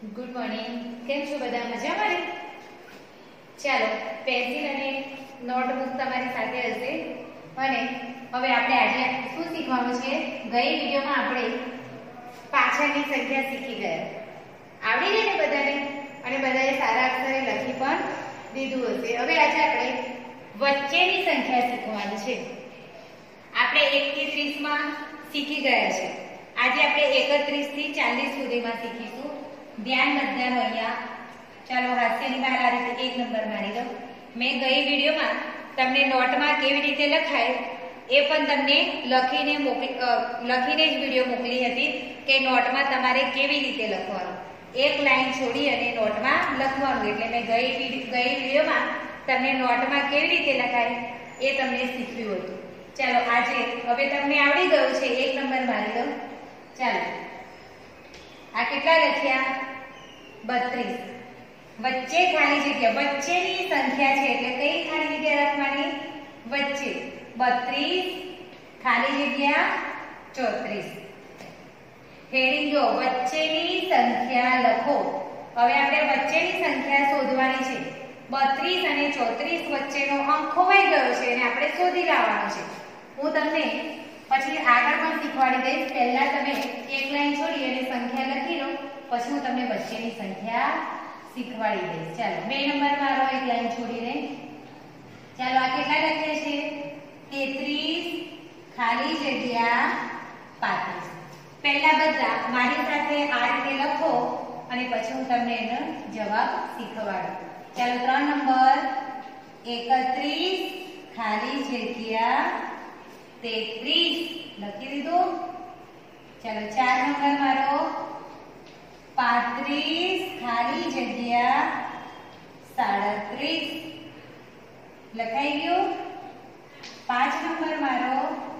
Good morning. કેમ છો બધા? મજામાં ને? ચાલો, પેન્સિલ અને નોટબુક તમારી સાથે હશે અને હવે આપણે આજે શું શીખવાનું છે? ગઈ વિડિયોમાં આપણે પાછળની સંખ્યા શીખી ગયા. આવડી ગઈ ને બધાને? અને બધાએ સારા અક્ષરે લખી પણ દીધું હશે. હવે આજે આપણે વચ્ચેની સંખ્યા શીખવાની છે. આપણે 1 થી 30 માં શીખી ગયા છે. આજે આપણે 31 થી 40 સુધીમાં શીખીશું. ધ્યાન બધાનું અહીંયા. ચાલો હાસ્યની બહાર આ રીતે 1 નંબર મારી દો. મેં ગઈ વિડીયોમાં તમને નોટમાં કેવી રીતે લખાય એ પણ તમને લખીને જ વિડીયો મોકલી હતી કે નોટમાં તમારે કેવી રીતે લખવાનું. એક લાઈન છોડી અને નોટમાં લખવાનું. એટલે મેં ગઈ વિડીયોમાં તમને નોટમાં કેવી રીતે લખાય એ તમને શીખવ્યું હતું. ચાલો આજે હવે તમને આવડી ગયું છે. 1 નંબર મારી દો. ચાલો આ કેટલા લખ્યા? 32. વચ્ચે ખાલી જગ્યા, વચ્ચેની સંખ્યા છે એટલે કઈ ખાલી જગ્યા રાખવાની? વચ્ચે. 32 ખાલી જગ્યા 34. હેડિંગ જો વચ્ચેની સંખ્યા લખો. હવે આપણે વચ્ચેની સંખ્યા શોધવાની છે. 32 અને 34 વચ્ચેનો અંક ખોવાઈ ગયો છે અને આપણે શોધી લાવવાનો છે. હું તમને પછી આગળ પણ શીખવાડી દઈશ. પહેલા તમે એક લાઈન છોડી અને સંખ્યા લખી લો, પછી હું તમને વચ્ચેની સંખ્યા શીખવાડી દઈશ. ચાલો 2 નંબર મારો એક લાઈન છોડીને. ચાલો આ કેટલા લખ્યા છે? 33 ખાલી જગ્યા 35. પહેલા બધા મારી સાથે આ રીતે લખો અને પછી હું તમને એનો જવાબ શીખવાડું. ચાલો 3 નંબર 31 ખાલી જગ્યા 33 લખી દીધું. ચાલો 4 નંબર મારો 35 ખાલી જગ્યા 37 લખાઈ ગયું. 5 નંબર મારો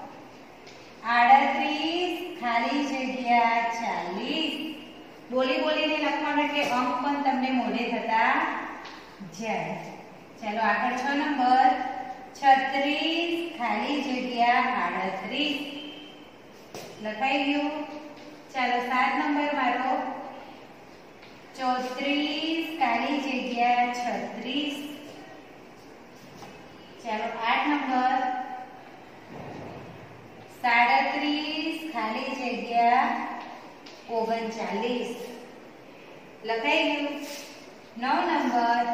38 ખાલી જગ્યા 40. બોલીને લખવાનું એટલે અંક પણ તમને મોઢે થતા જાય. ચાલો આગળ 6 નંબર 36 ખાલી જગ્યા 38 લખાઈ ગયું. ચાલો 7 નંબર મારો 34 ખાલી જગ્યા 36. ચાલો 8 નંબર 37 ખાલી જગ્યા 39 લખાઈ ગયું. 9 નંબર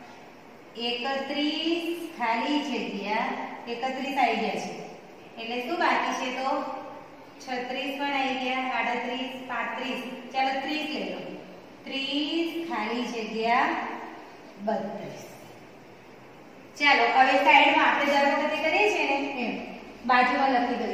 31 ખાલી જગ્યા 31 આવી ગયા છે એટલે શું બાકી છે? તો 36 પણ આવી ગયા, 38 35. ચાલો 30 લઈ લો. 30 ખાલી જગ્યા 32. ચાલો હવે સાઈડમાં આપણે દર વખતે કરીએ છીએ ને એમ બાજુમાં લખી દો.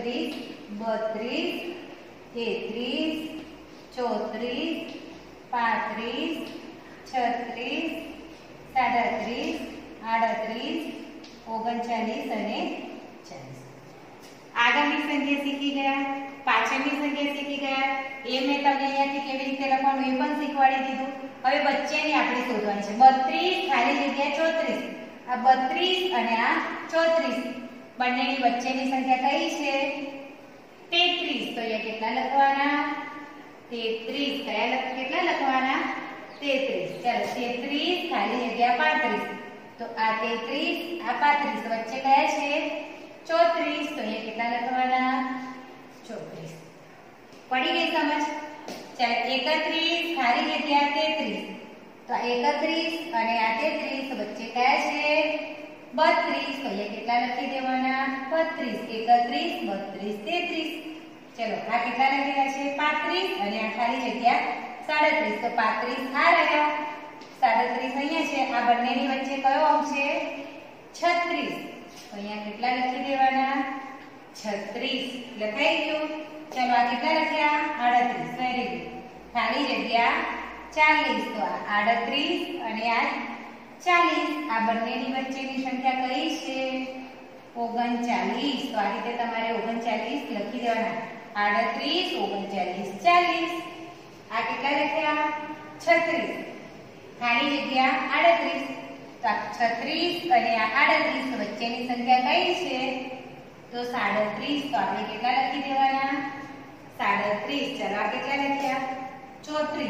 31 32 33 34 35 36 37 38 39 અને 40. આગળની સંખ્યા શીખી ગયા, પાછળની સંખ્યા શીખી ગયા. એ મેં તમને અહીંયાથી કેવી રીતે લખવાનું એ પણ શીખવાડી દીધું. હવે વચ્ચેની આપણે શોધવાની છે. 32 ખાલી જગ્યા 34. આ 32 અને આ 34 બંનેની વચ્ચેની સંખ્યા કઈ છે? 33. તો અહીંયા કેટલા લખવાના? 33. કેટલા લખવાના? 33. ચાલો 33 ખાલી જગ્યા 35. તો આ 33 આ 35 વચ્ચે કયા છે? 34. તો અહીંયા કેટલા લખવાના? 34. પડી ગઈ સમજ? ચાલો 31 ખાલી જગ્યા 33. તો 31 અને આ 33 વચ્ચે કયા છે? 32. તો અહીંયા કેટલા લખી દેવાના? 32. 31 32 33. ચલો આ કેટલા લખેલા છે? 35 અને આ ખાલી જગ્યા 37. તો 35 આ રહ્યા, 37 અહીંયા છે. આ બંનેની વચ્ચે કયો અંક છે? 36. તો અહીંયા કેટલા લખી દેવાના? 36 લખાઈ ગયું. ચલો આ કેટલા લખ્યા? 38. Very good. ખાલી જગ્યા 40. તો આ 38 અને આ 40. આ બંનેની વચ્ચેની સંખ્યા કઈ છે? 39. તો આ રીતે તમારે 39 લખી દેવાના. 38 39 40. આ કેટલા લખ્યા? 36 ખાલી જગ્યા 38. તો આ 36 અને આ 38 વચ્ચેની સંખ્યા કઈ છે? તો 37. તો આપણે કેટલા લખી દેવાના? 37. ચલો આ કેટલા લખ્યા? 34.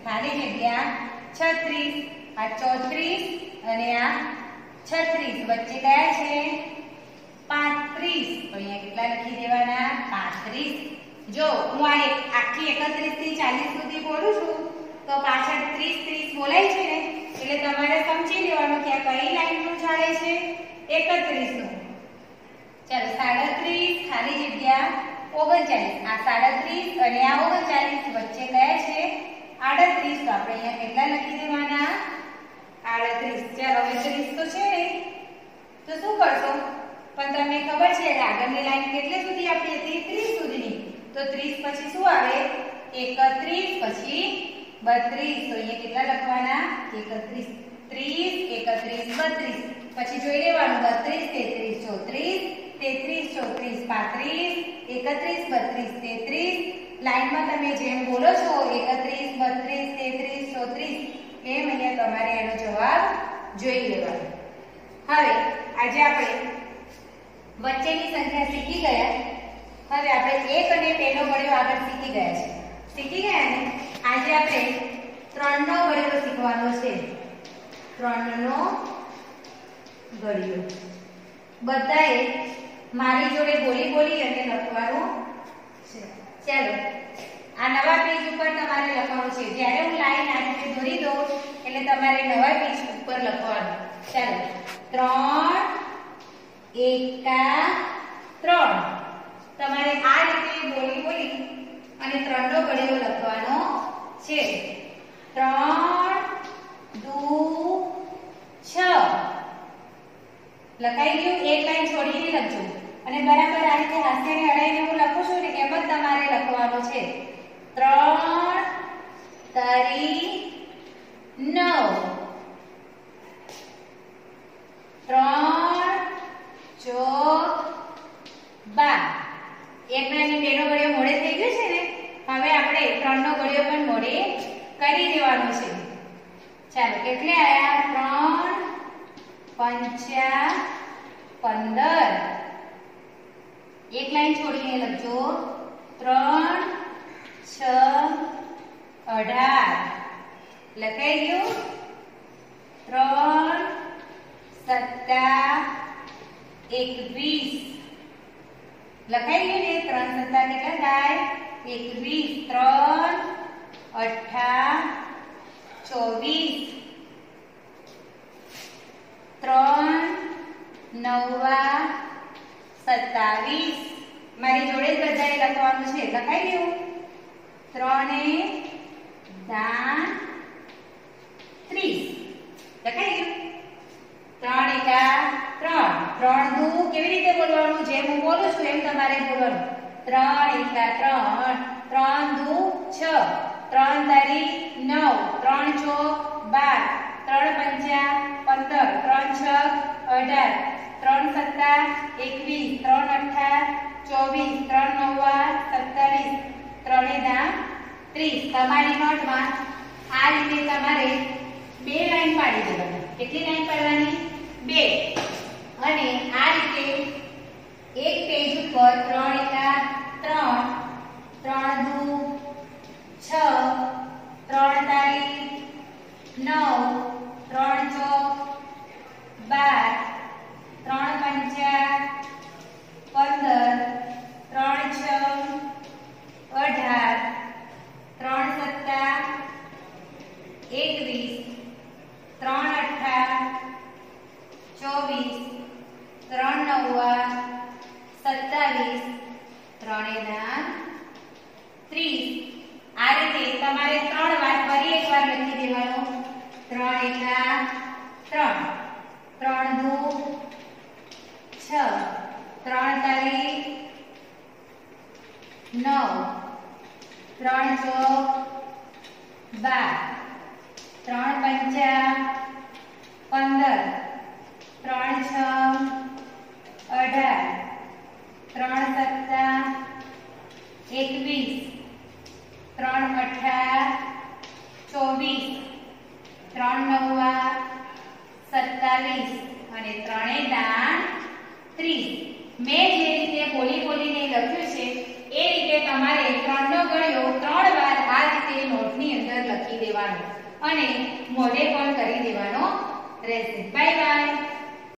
ખાલી જગ્યા 36 આ 34 અને આ 36 વચ્ચે કયા છે 35 તો અહીંયા કેટલા લખી દેવાના 35 જો હું આ આખી 31 થી 40 સુધી બોલું છું તો પાછળ 30 બોલાય છે ને એટલે તમારે સમજી લેવાનું કે આ કઈ લાઈનનું ચાલે છે 31 નું ચાલો 37 ખાલી જગ્યા 39 આ 37 અને આ 39 વચ્ચે કયા છે 38 તો આપણે અહીંયા કેટલા લખી દેવાના 38 ચાલો 30 તો છે ને તો શું કરશો પણ તમને ખબર છે કે આગળની લાઈન કેટલે સુધી આપી હતી 30 સુધીની તો 30 પછી શું આવે 31 પછી 32 તો અહીંયા કેટલા લખવાના 31 30 31 32 પછી જોઈ લેવાનું 32 33 34 33 34 35 31 32 33 લાઈનમાં તમે જેમ બોલો છો 31 32 33 34 એમ અહીંયા તમારે એનો જવાબ જોઈ લેવાનો હવે આજે આપણે વચ્ચેની સંખ્યા શીખી ગયા હવે આપણે 1 અને 2 નો ગળ્યો આગળ શીખી ગયા ને આજે આપણે 3 નો ગળ્યો શીખવાનો છે 3 નો ગળ્યો બધાએ મારી જોડે બોલી અને લખવાનું છે ચાલો આ નવા પેજ ઉપર તમારે લખવાનું છે જ્યારે હું લાઈન આ રીતે દોરી દઉં એટલે તમારે નવા પેજ ઉપર લખવાનું ચાલો 3 એકા 3 તમારે આ રીતે બોલી અને 3 નો ગળ્યો લખવાનો છે 3 દુ 6 લખાઈ ગયું એક લાઈન છોડીને લખજો અને બરાબર આ રીતે હાથેને અડાઈને હું લખું છું ને એમ જ તમારે લખવાનું છે 3 તારી 9 3 ચોક 12 એક અને 2 નો ગળ્યો મોડે થઈ ગયો છે ને હવે આપણે 3 નો ગળ્યો પણ મોડે કરી દેવાનો છે ચાલો કેટલે આયા 3 5 15 એક લાઈન છોડીને લખજો 3 6 18 લખાઈ ગયું 3 7 21 લખાઈ ગયું ને 3 7 કેટલા થાય 21 3 18 24 3 9 27 મારી જોડે જ બધાએ લખવાનું છે લખાઈ ગયું 3 એ 30 લખાઈ ગયું 3 એકા 3 3 દુ કેવી રીતે બોલવાનું જેમ હું બોલું છું એમ તમારે બોલવાનું 3 એકા 3 3 દુ 6 3 તારી 9 3 ચોક 12 3 પંચા 15 3 6 18 3 7 21 3 18 24 3 9 27 3 30 તમારી નોટમાં આ રીતે તમારે 2 લાઈન પાડી દેવાની કેટલી લાઈન પાડવાની 2 અને આ રીતે એક પેજ ઉપર 3 એકા 3 3 દુ 6 3 તારી 9 3 ચોક 12 3 પંચા 15 3 6 18 3 7 21 3 18 24 3 9 27 3 30 આ રીતે તમારે 3 વાર ફરી એકવાર લખી દેવાનું 3 એકા 3 3 દુ 6 3 તારી 9 3 ચોક 12 3 પંચા 15 3 6 18 3 7 21 3 18 24 3 9 27 અને 3 30 મેં જે રીતે બોલીને લખ્યું છે એ રીતે તમારે 3 નો ગળ્યો 3 વાર આ રીતે નોટની અંદર લખી દેવાનો અને મોઢે પણ કરી દેવાનો રહેશે. Bye by.